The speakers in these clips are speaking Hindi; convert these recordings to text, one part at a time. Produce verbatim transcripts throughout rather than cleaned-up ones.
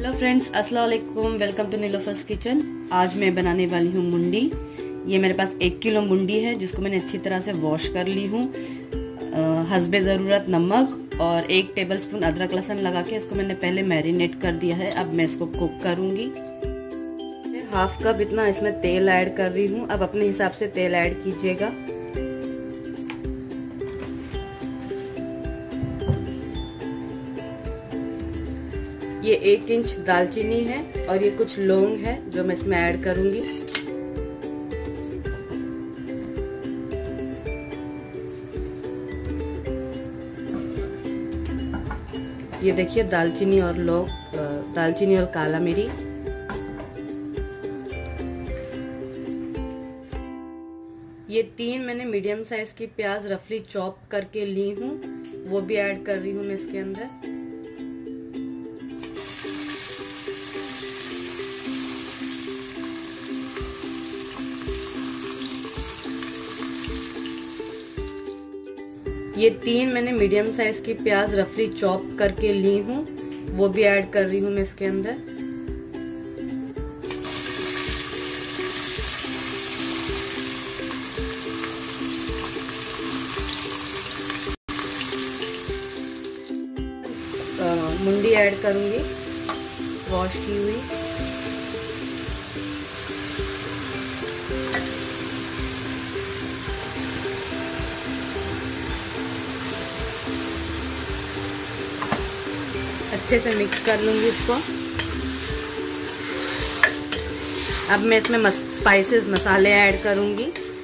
हेलो फ्रेंड्स, अस्सलाम वालेकुम। Welcome to Nilofer's kitchen. आज मैं बनाने वाली हूँ मुंडी। ये मेरे पास एक किलो मुंडी है जिसको मैंने अच्छी तरह से वॉश कर ली हूँ। हस्बे ज़रूरत नमक और एक टेबलस्पून अदरक लहसुन लगा के इसको मैंने पहले मैरिनेट कर दिया है। अब मैं इसको कुक करूँगी। हाफ कप इतना इसमें तेल ऐड कर रही हूँ। अब अपने हिसाब से तेल ऐड कीजिएगा। ये एक इंच दालचीनी है और ये कुछ लौंग है जो मैं इसमें ऐड करूंगी। ये देखिए दालचीनी और लौंग, दालचीनी और काला मिरी। ये तीन मैंने मीडियम साइज की प्याज रफली चॉप करके ली हूँ, वो भी ऐड कर रही हूँ मैं इसके अंदर। ये तीन मैंने मीडियम साइज की प्याज रफली चॉप करके ली हूँ, वो भी ऐड कर रही हूँ मैं इसके अंदर। मुंडी ऐड करूंगी वॉश की हुई। अच्छे से मिक्स कर लूंगी इसको। अब मैं इसमें मस, स्पाइसेस मसाले ऐड करूंगी।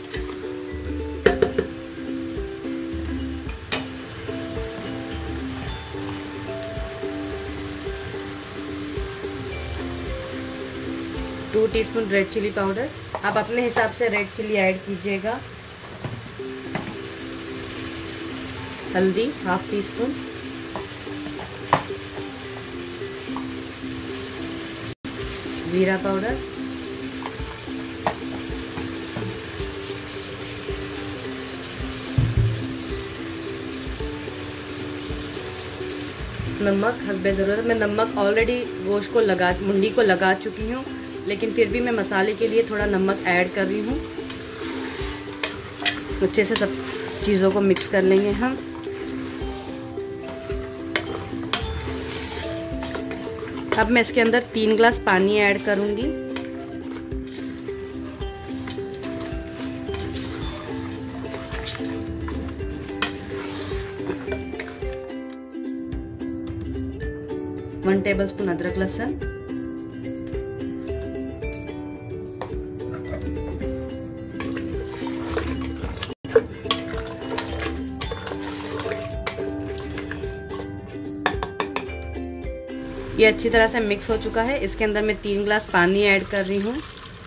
Two teaspoon red chilli powder. आप अपने हिसाब से रेड चिली ऐड कीजिएगा। हल्दी हाफ टी स्पून। जीरा पाउडर, नमक हस्बे ज़रूरत। मैं नमक ऑलरेडी गोश्त को लगा मुंडी को लगा चुकी हूँ, लेकिन फिर भी मैं मसाले के लिए थोड़ा नमक ऐड कर रही हूँ। अच्छे से सब चीज़ों को मिक्स कर लेंगे हम। अब मैं इसके अंदर तीन ग्लास पानी ऐड करूंगी। वन टेबलस्पून अदरक लहसुन, ये अच्छी तरह से मिक्स हो चुका है। इसके अंदर मैं तीन ग्लास पानी ऐड कर रही हूँ।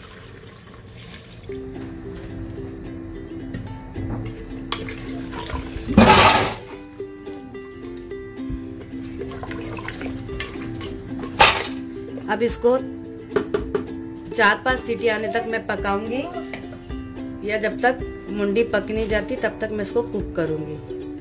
अब इसको चार पांच सीटी आने तक मैं पकाऊंगी, या जब तक मुंडी पक नहीं जाती तब तक मैं इसको कुक करूंगी।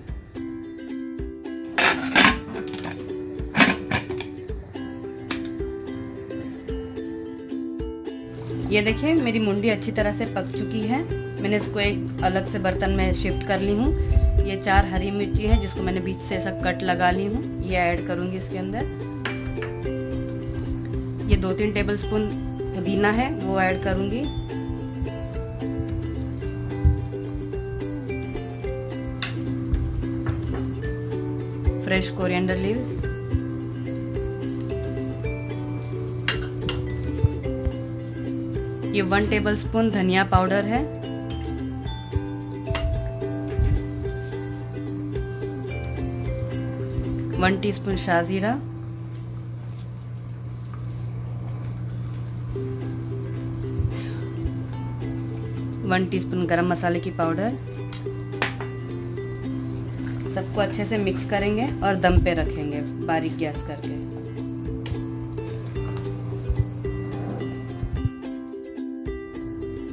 ये देखिए मेरी मुंडी अच्छी तरह से पक चुकी है। मैंने इसको एक अलग से बर्तन में शिफ्ट कर ली हूँ। ये चार हरी मिर्ची है जिसको मैंने बीच से ऐसा कट लगा ली हूँ, ये ऐड करूँगी इसके अंदर। ये दो तीन टेबलस्पून पुदीना है वो ऐड करूँगी। फ्रेश कोरिएंडर लीव्स, ये वन टेबलस्पून धनिया पाउडर है। वन टीस्पून शाहजीरा, वन टीस्पून गरम मसाले की पाउडर। सबको अच्छे से मिक्स करेंगे और दम पे रखेंगे बारीक गैस करके।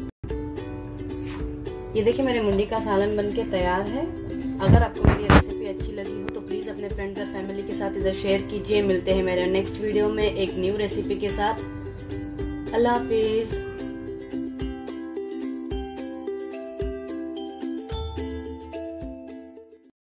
ये देखिए मेरे मुंडी का सालन बनके तैयार है। अगर आपको मेरी रेसिपी अच्छी लगी हो तो प्लीज़ अपने फ्रेंड्स और फैमिली के साथ इधर शेयर कीजिए। मिलते हैं मेरे नेक्स्ट वीडियो में एक न्यू रेसिपी के साथ। अल्लाह हाफिज़।